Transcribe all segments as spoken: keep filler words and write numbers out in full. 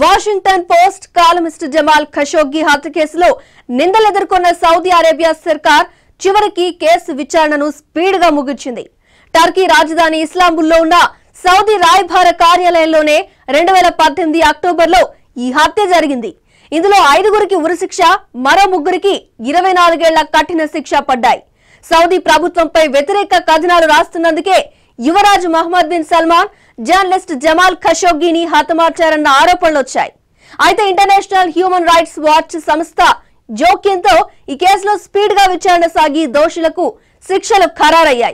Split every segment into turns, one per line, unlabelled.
Washington Post columnist Jamal Khashoggi హత్య కేసులో నిందలు ఎదుర్కొన్న సౌదీ అరేబియా సర్కార్ చివరికి కేసు విచారణను స్పీడ్ గా ముగించింది. టర్కీ రాజధాని ఇస్లాంబుల్లో ఉన్న సౌదీ రాయబార కార్యాలయంలోనే రెండు వేల పద్దెనిమిది అక్టోబర్లో ఈ హత్య జరిగింది. ఇందులో ఐదుగురికి ఉరిశిక్ష, మరో ముగ్గురికి ఇరవై నాలుగేళ్ల కఠిన శిక్ష పడ్డాయి. సౌదీ ప్రభుత్వంపై వ్యతిరేక కథనాలు రాస్తున్నందుకే యువరాజు Mohammed bin Salman journalist Jamal ఖషోగ్గిని హతమార్చారన్న ఆరోపణలు వచ్చాయి. అయితే ఇంటర్నేషనల్ హ్యూమన్ రైట్స్ వాచ్ సంస్థ జోక్యంతో ఈ కేసులో స్పీడ్ గా విచారణ సాగి దోషులకు శిక్షలు ఖరారయ్యాయి.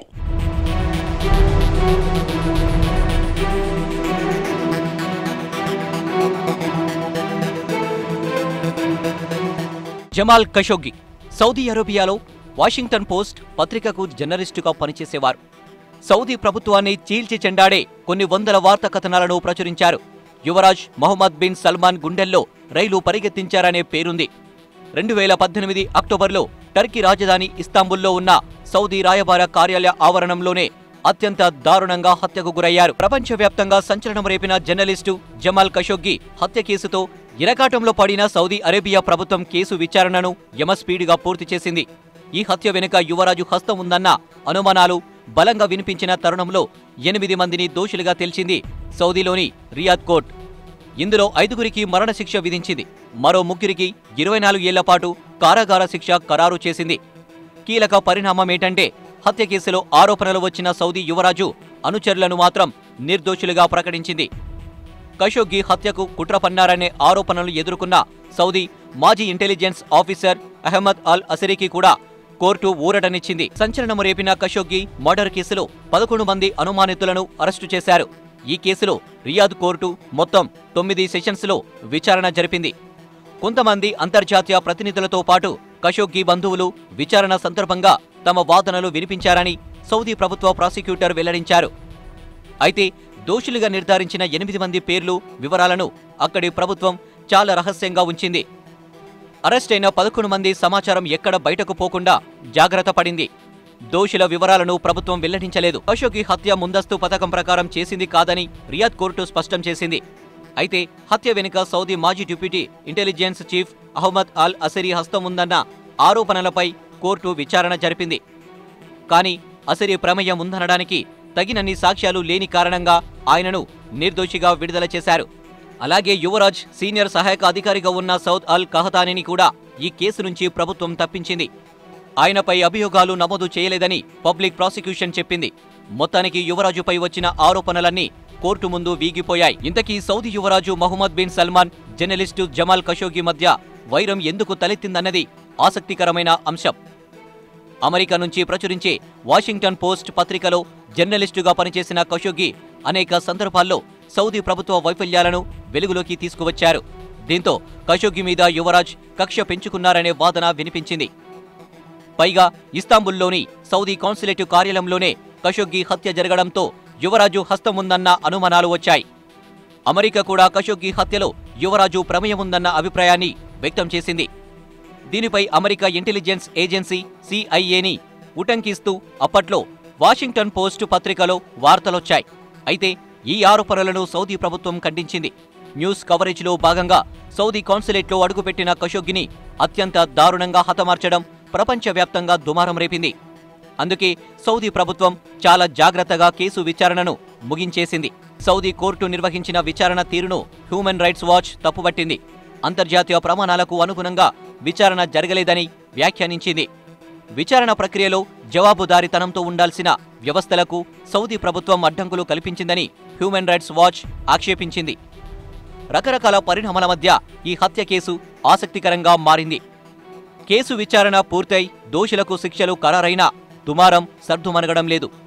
జమాల్ ఖషోగ్గి సౌదీ అరేబియాలో వాషింగ్టన్ పోస్ట్ పత్రికకు జర్నలిస్టుగా పనిచేసేవారు. సౌదీ ప్రభుత్వాన్ని చీల్చి చెండాడే కొన్ని వందల వార్తా కథనాలను ప్రచురించారు. యువరాజ్ మహమ్మద్ బిన్ సల్మాన్ గుండెల్లో రైలు పరిగెత్తించారనే పేరుంది. రెండు వేల పద్దెనిమిది అక్టోబర్లో టర్కీ రాజధాని ఇస్తాంబుల్లో ఉన్న సౌదీ రాయబార కార్యాలయ ఆవరణంలోనే అత్యంత దారుణంగా హత్యకు గురయ్యారు. ప్రపంచవ్యాప్తంగా సంచలనం రేపిన జర్నలిస్టు జమాల్ ఖషోగ్గి హత్య కేసుతో ఇరకాటంలో పడిన సౌదీ అరేబియా ప్రభుత్వం కేసు విచారణను యమస్పీడ్గా పూర్తి చేసింది. ఈ హత్య వెనుక యువరాజు హస్తం ఉందన్న అనుమానాలు బలంగా వినిపించిన తరుణంలో ఎనిమిది మందిని దోషులుగా తేల్చింది సౌదీలోని రియాద్ కోర్టు. ఇందులో ఐదుగురికి మరణశిక్ష విధించింది. మరో ముగ్గురికి ఇరవై నాలుగు ఏళ్ల పాటు కారాగార శిక్ష ఖరారు చేసింది. కీలక పరిణామమేంటంటే హత్య కేసులో ఆరోపణలు వచ్చిన సౌదీ యువరాజు అనుచరులను మాత్రం నిర్దోషులుగా ప్రకటించింది. ఖషోగ్గి హత్యకు కుట్ర పన్నారనే ఆరోపణలు ఎదుర్కొన్న సౌదీ మాజీ ఇంటెలిజెన్స్ ఆఫీసర్ అహ్మద్ అల్ అసరీకి కూడా కోర్టు ఊరటనిచ్చింది. సంచలనం రేపిన ఖషోగ్గి మర్డర్ కేసులో పదకొండు మంది అనుమానితులను అరెస్టు చేశారు. ఈ కేసులో రియాద్ కోర్టు మొత్తం తొమ్మిది సెషన్స్లో విచారణ జరిపింది. కొంతమంది అంతర్జాతీయ ప్రతినిధులతో పాటు ఖషోగ్గి బంధువులు విచారణ సందర్భంగా తమ వాదనలు వినిపించారని సౌదీ ప్రభుత్వ ప్రాసిక్యూటర్ వెల్లడించారు. అయితే దోషులుగా నిర్ధారించిన ఎనిమిది మంది పేర్లు, వివరాలను అక్కడి ప్రభుత్వం చాలా రహస్యంగా ఉంచింది. అరెస్టైన పదకొండు మంది సమాచారం ఎక్కడ బయటకు పోకుండా జాగ్రత్త పడింది. దోషుల వివరాలను ప్రభుత్వం వెల్లడించలేదు. ఖషోగ్గి హత్య ముందస్తు పథకం ప్రకారం చేసింది కాదని రియాద్ కోర్టు స్పష్టం చేసింది. అయితే హత్య వెనుక సౌదీ మాజీ deputy intelligence chief Ahmed al Asiri హస్తం ఉందన్న ఆరోపణలపై కోర్టు విచారణ జరిపింది. కానీ అసరీ ప్రమేయం ఉందనడానికి తగినన్ని సాక్ష్యాలు లేని కారణంగా ఆయనను నిర్దోషిగా విడుదల చేశారు. అలాగే యువరాజ్ సీనియర్ సహాయక అధికారిగా ఉన్న సౌద్ అల్ కహతానిని కూడా ఈ కేసు నుంచి ప్రభుత్వం తప్పించింది. ఆయనపై అభియోగాలు నమోదు చేయలేదని పబ్లిక్ ప్రాసిక్యూషన్ చెప్పింది. మొత్తానికి యువరాజుపై వచ్చిన ఆరోపణలన్నీ కోర్టు ముందు వీగిపోయాయి. ఇంతకీ సౌదీ యువరాజు Mohammed bin Salman, journalist Jamal Khashoggi మధ్య వైరం ఎందుకు తలెత్తిందన్నది ఆసక్తికరమైన అంశం. అమెరికా నుంచి ప్రచురించే వాషింగ్టన్ పోస్ట్ పత్రికలో జర్నలిస్టుగా పనిచేసిన ఖషోగ్గి అనేక సందర్భాల్లో సౌదీ ప్రభుత్వ వైఫల్యాలను వెలుగులోకి తీసుకువచ్చారు. దీంతో ఖషోగ్గి మీద యువరాజ్ కక్ష పెంచుకున్నారనే వాదన వినిపించింది. పైగా ఇస్తాంబుల్లోని సౌదీ కాన్సులేటివ్ కార్యాలయంలోనే ఖషోగ్గి హత్య జరగడంతో యువరాజు హస్తం ఉందన్న అనుమానాలు వచ్చాయి. అమెరికా కూడా ఖషోగ్గి హత్యలో యువరాజు ప్రమేయం ఉందన్న అభిప్రాయాన్ని వ్యక్తం చేసింది. దీనిపై అమెరికా ఇంటెలిజెన్స్ ఏజెన్సీ సిఐఏని ఉటంకిస్తూ అప్పట్లో వాషింగ్టన్ పోస్ట్ పత్రికలో వార్తలొచ్చాయి. అయితే ఈ ఆరోపణలను సౌదీ ప్రభుత్వం ఖండించింది. న్యూస్ కవరేజ్లో భాగంగా సౌదీ కాన్సులేట్లో అడుగుపెట్టిన ఖషోగ్గిని అత్యంత దారుణంగా హతమార్చడం ప్రపంచవ్యాప్తంగా దుమారం రేపింది. అందుకే సౌదీ ప్రభుత్వం చాలా జాగ్రత్తగా కేసు విచారణను ముగించేసింది. సౌదీ కోర్టు నిర్వహించిన విచారణ తీరును హ్యూమన్ రైట్స్ వాచ్ తప్పుపట్టింది. అంతర్జాతీయ ప్రమాణాలకు అనుగుణంగా విచారణ జరగలేదని వ్యాఖ్యానించింది. విచారణ ప్రక్రియలో జవాబుదారీతనంతో ఉండాల్సిన వ్యవస్థలకు సౌదీ ప్రభుత్వం అడ్డంకులు కల్పించిందని హ్యూమన్ రైట్స్ వాచ్ ఆక్షేపించింది. రకరకాల పరిణామాల మధ్య ఈ హత్య కేసు ఆసక్తికరంగా మారింది. కేసు విచారణ పూర్తయి దోషులకు శిక్షలు ఖరారైనా దుమారం సర్దుమణగడం లేదు.